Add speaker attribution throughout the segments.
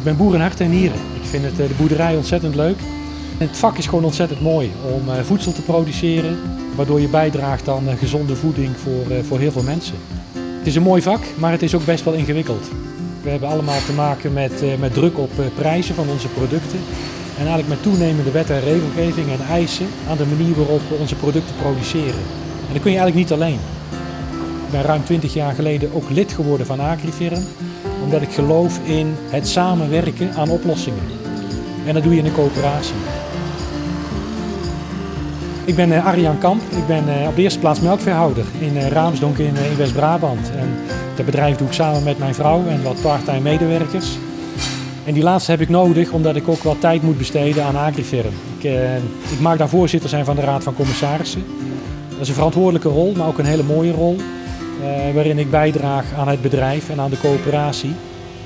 Speaker 1: ben boer in hart en nieren. Ik vind de boerderij ontzettend leuk. En het vak is gewoon ontzettend mooi om voedsel te produceren, waardoor je bijdraagt aan gezonde voeding voor heel veel mensen. Het is een mooi vak, maar het is ook best wel ingewikkeld. We hebben allemaal te maken met druk op prijzen van onze producten. En eigenlijk met toenemende wet en regelgeving en eisen aan de manier waarop we onze producten produceren. En dat kun je eigenlijk niet alleen. Ik ben ruim 20 jaar geleden ook lid geworden van Agrifirm, omdat ik geloof in het samenwerken aan oplossingen. En dat doe je in een coöperatie. Ik ben Arjan Kamp. Ik ben op de eerste plaats melkveehouder in Raamsdonk in West-Brabant. En dat bedrijf doe ik samen met mijn vrouw en wat part-time medewerkers. En die laatste heb ik nodig omdat ik ook wat tijd moet besteden aan Agrifirm. Ik mag daar voorzitter zijn van de Raad van Commissarissen. Dat is een verantwoordelijke rol, maar ook een hele mooie rol. Waarin ik bijdraag aan het bedrijf en aan de coöperatie.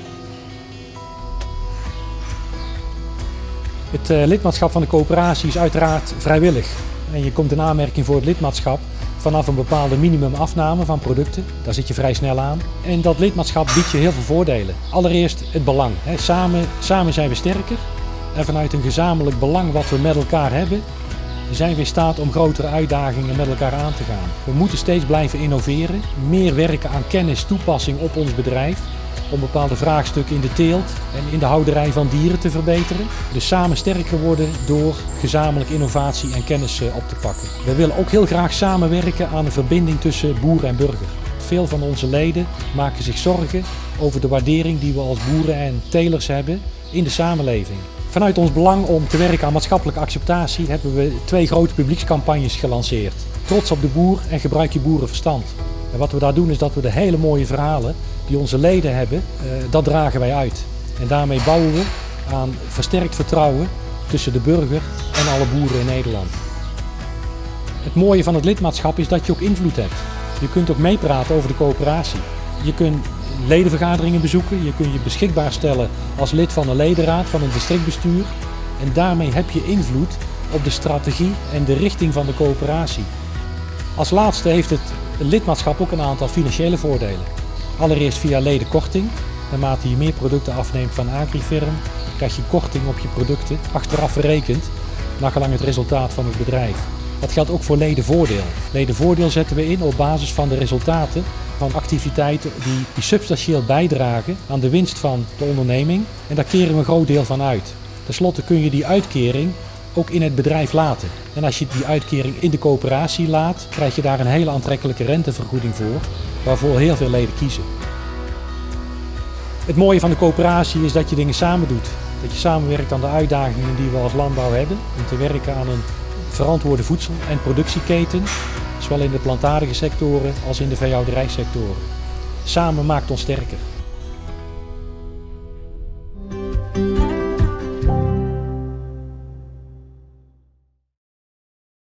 Speaker 1: Het lidmaatschap van de coöperatie is uiteraard vrijwillig. En je komt in aanmerking voor het lidmaatschap vanaf een bepaalde minimumafname van producten. Daar zit je vrij snel aan. En dat lidmaatschap biedt je heel veel voordelen. Allereerst het belang. Samen zijn we sterker. En vanuit een gezamenlijk belang wat we met elkaar hebben, zijn we in staat om grotere uitdagingen met elkaar aan te gaan. We moeten steeds blijven innoveren, meer werken aan kennis, toepassing op ons bedrijf, om bepaalde vraagstukken in de teelt en in de houderij van dieren te verbeteren. Dus samen sterker worden door gezamenlijk innovatie en kennis op te pakken. We willen ook heel graag samenwerken aan een verbinding tussen boer en burger. Veel van onze leden maken zich zorgen over de waardering die we als boeren en telers hebben in de samenleving. Vanuit ons belang om te werken aan maatschappelijke acceptatie hebben we 2 grote publiekscampagnes gelanceerd. Trots op de boer en gebruik je boerenverstand. En wat we daar doen is dat we de hele mooie verhalen die onze leden hebben, dat dragen wij uit. En daarmee bouwen we aan versterkt vertrouwen tussen de burger en alle boeren in Nederland. Het mooie van het lidmaatschap is dat je ook invloed hebt. Je kunt ook meepraten over de coöperatie. Je kunt ledenvergaderingen bezoeken, je kunt je beschikbaar stellen als lid van een ledenraad, van een districtbestuur. En daarmee heb je invloed op de strategie en de richting van de coöperatie. Als laatste heeft het lidmaatschap ook een aantal financiële voordelen. Allereerst via ledenkorting. Naarmate je meer producten afneemt van Agrifirm, krijg je korting op je producten, achteraf verrekend, naar gelang het resultaat van het bedrijf. Dat geldt ook voor ledenvoordeel. Ledenvoordeel zetten we in op basis van de resultaten van activiteiten die substantieel bijdragen aan de winst van de onderneming. En daar keren we een groot deel van uit. Ten slotte kun je die uitkering ook in het bedrijf laten. En als je die uitkering in de coöperatie laat, krijg je daar een hele aantrekkelijke rentevergoeding voor, waarvoor heel veel leden kiezen. Het mooie van de coöperatie is dat je dingen samen doet. Dat je samenwerkt aan de uitdagingen die we als landbouw hebben, om te werken aan een verantwoorde voedsel- en productieketen, zowel in de plantaardige sectoren als in de veehouderijsectoren. Samen maakt ons sterker.